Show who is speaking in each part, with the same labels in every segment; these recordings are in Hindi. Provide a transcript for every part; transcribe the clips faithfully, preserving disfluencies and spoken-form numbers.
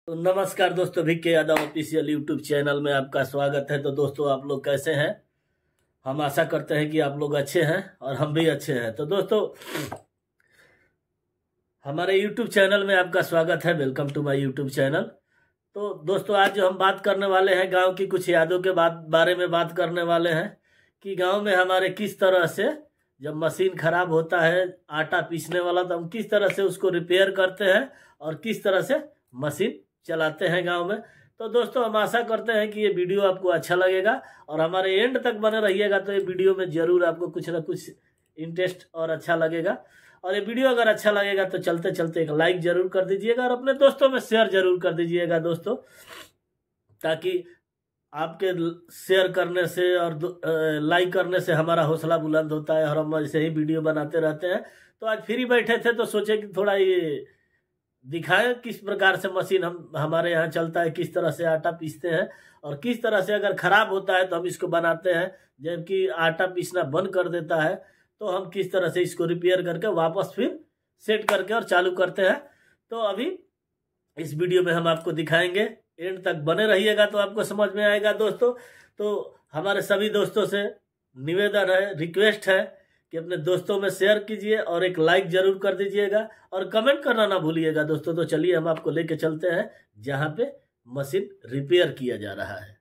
Speaker 1: तो नमस्कार दोस्तों, Bhikke Yadav official YouTube channel में आपका स्वागत है। तो दोस्तों, आप लोग कैसे हैं? हम आशा करते हैं कि आप लोग अच्छे हैं और हम भी अच्छे हैं। तो दोस्तों, हमारे यूट्यूब चैनल में आपका स्वागत है। Welcome to my YouTube channel. तो दोस्तों, आज जो हम बात करने वाले हैं, गांव की कुछ यादों के बात बारे में बात करने वाले हैं कि गांव में हमारे किस तरह से जब मशीन खराब होता है आटा पीसने वाला, तो हम किस तरह से उसको रिपेयर करते हैं और किस तरह से मशीन चलाते हैं गांव में। तो दोस्तों, हम आशा करते हैं कि ये वीडियो आपको अच्छा लगेगा और हमारे एंड तक बने रहिएगा। तो ये वीडियो में जरूर आपको कुछ ना कुछ इंटरेस्ट और अच्छा लगेगा। और ये वीडियो अगर अच्छा लगेगा तो चलते चलते एक लाइक जरूर कर दीजिएगा और अपने दोस्तों में शेयर जरूर कर दीजिएगा दोस्तों, ताकि आपके शेयर करने से और लाइक करने से हमारा हौसला बुलंद होता है और हम ऐसे ही वीडियो बनाते रहते हैं। तो आज फ्री बैठे थे तो सोचे कि थोड़ा ये दिखाएं किस प्रकार से मशीन हम हमारे यहाँ चलता है, किस तरह से आटा पीसते हैं और किस तरह से अगर खराब होता है तो हम इसको बनाते हैं। जबकि आटा पीसना बंद कर देता है तो हम किस तरह से इसको रिपेयर करके वापस फिर सेट करके और चालू करते हैं। तो अभी इस वीडियो में हम आपको दिखाएंगे, एंड तक बने रहिएगा तो आपको समझ में आएगा दोस्तों। तो हमारे सभी दोस्तों से निवेदन है, रिक्वेस्ट है कि अपने दोस्तों में शेयर कीजिए और एक लाइक जरूर कर दीजिएगा और कमेंट करना ना भूलिएगा दोस्तों। तो चलिए हम आपको लेके चलते हैं जहां पे मशीन रिपेयर किया जा रहा है।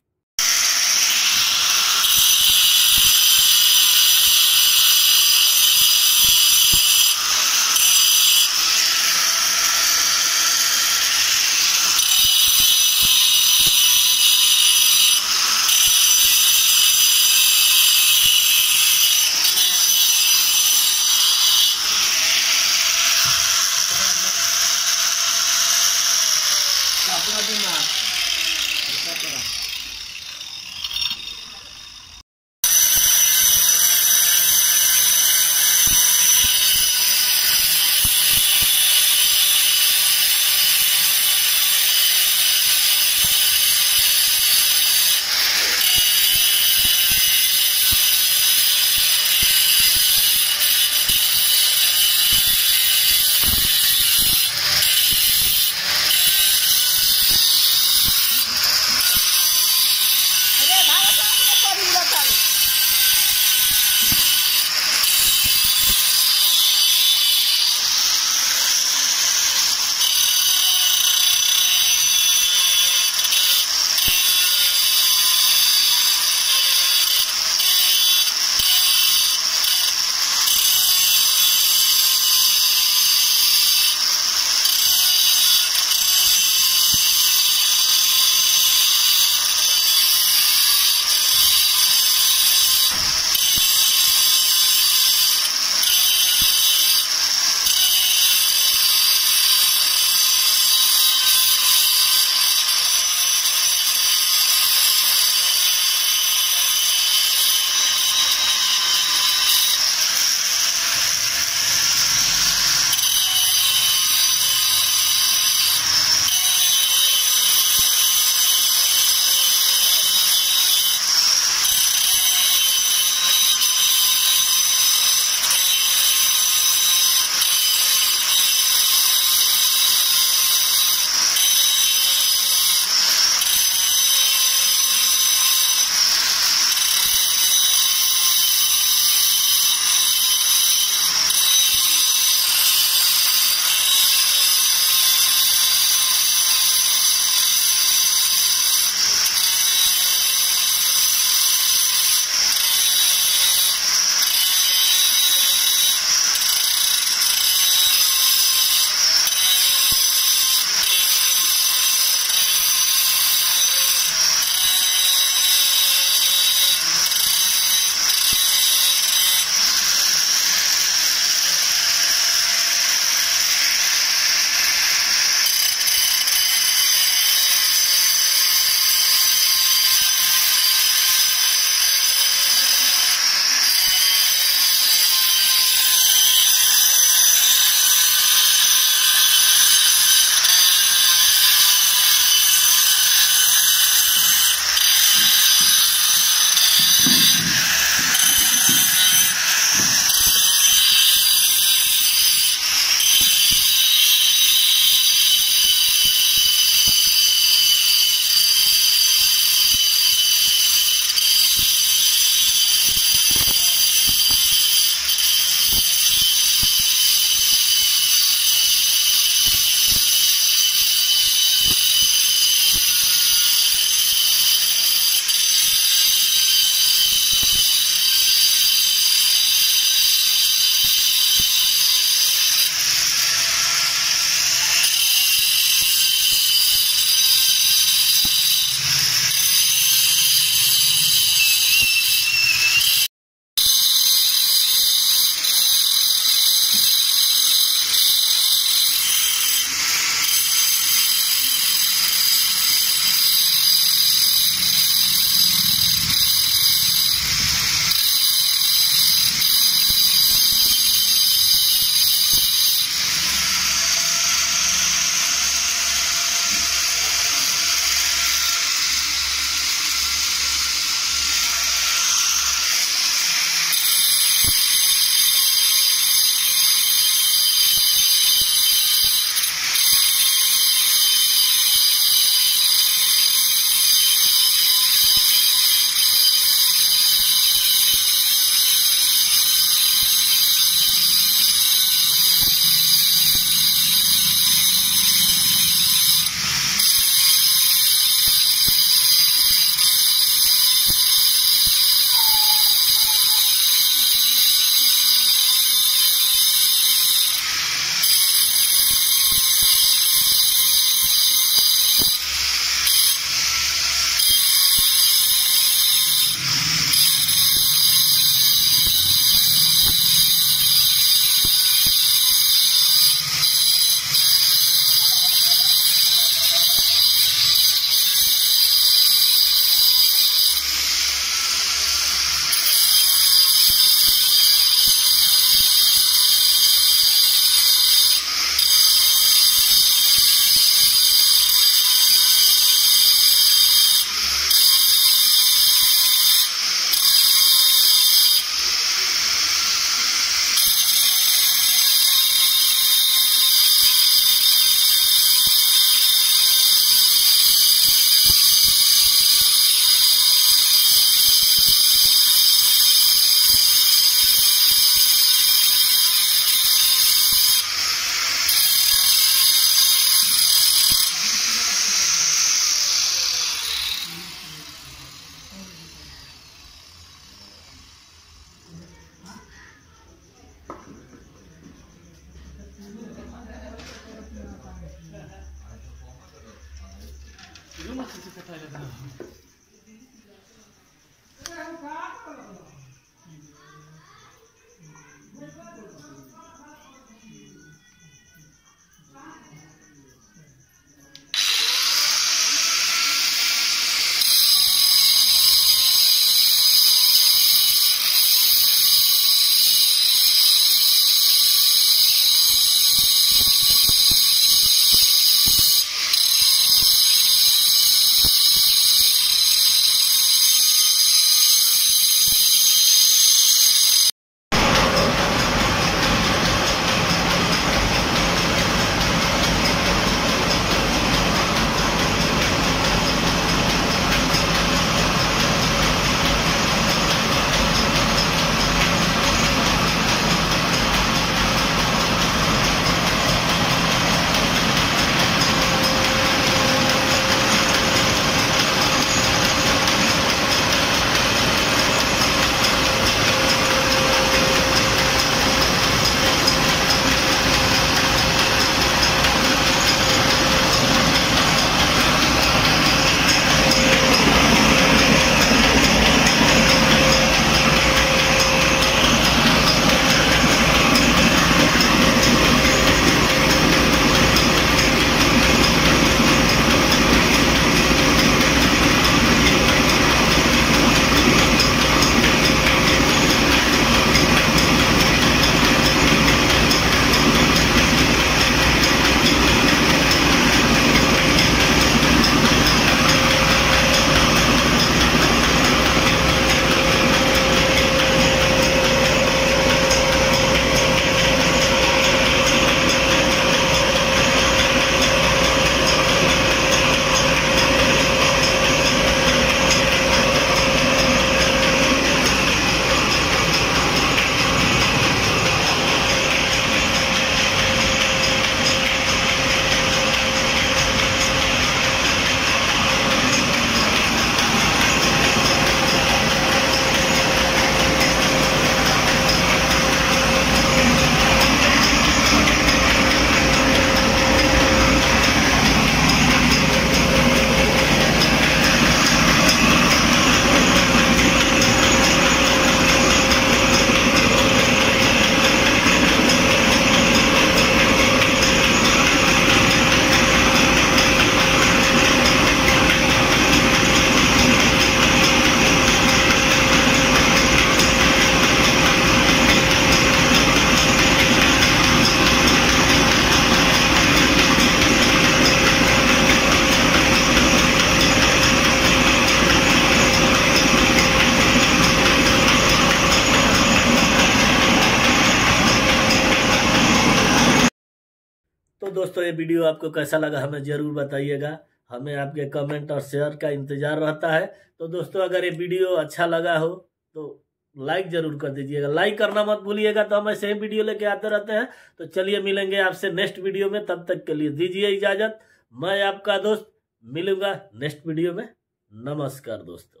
Speaker 1: तो दोस्तों ये वीडियो आपको कैसा लगा हमें ज़रूर बताइएगा। हमें आपके कमेंट और शेयर का इंतज़ार रहता है। तो दोस्तों अगर ये वीडियो अच्छा लगा हो तो लाइक ज़रूर कर दीजिएगा, लाइक करना मत भूलिएगा। तो हम ऐसे ही वीडियो लेके आते रहते हैं। तो चलिए मिलेंगे आपसे नेक्स्ट वीडियो में, तब तक के लिए दीजिए इजाज़त। मैं आपका दोस्त मिलूंगा नेक्स्ट वीडियो में। नमस्कार दोस्तों।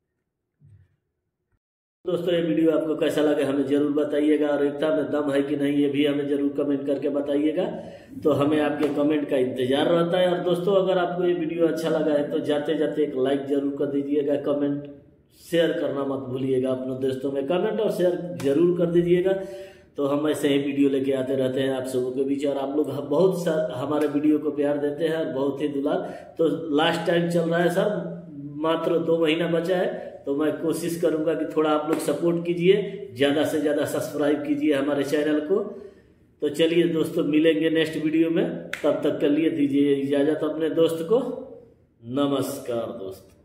Speaker 1: दोस्तों ये वीडियो आपको कैसा लगा हमें ज़रूर बताइएगा, और एकता में दम है कि नहीं ये भी हमें ज़रूर कमेंट करके बताइएगा। तो हमें आपके कमेंट का इंतज़ार रहता है। और दोस्तों अगर आपको ये वीडियो अच्छा लगा है तो जाते जाते एक लाइक ज़रूर कर दीजिएगा, कमेंट शेयर करना मत भूलिएगा अपने दोस्तों में, कमेंट और शेयर जरूर कर दीजिएगा। तो हम ऐसे ही वीडियो लेके आते रहते हैं आप सबों के बीच, और आप लोग बहुत सा हमारे वीडियो को प्यार देते हैं और बहुत ही दुलार। तो लास्ट टाइम चल रहा है सर, मात्र दो महीना बचा है। तो मैं कोशिश करूंगा कि थोड़ा आप लोग सपोर्ट कीजिए, ज़्यादा से ज़्यादा सब्सक्राइब कीजिए हमारे चैनल को। तो चलिए दोस्तों मिलेंगे नेक्स्ट वीडियो में, तब तक के लिए दीजिए इजाज़त अपने दोस्त को। नमस्कार दोस्तों।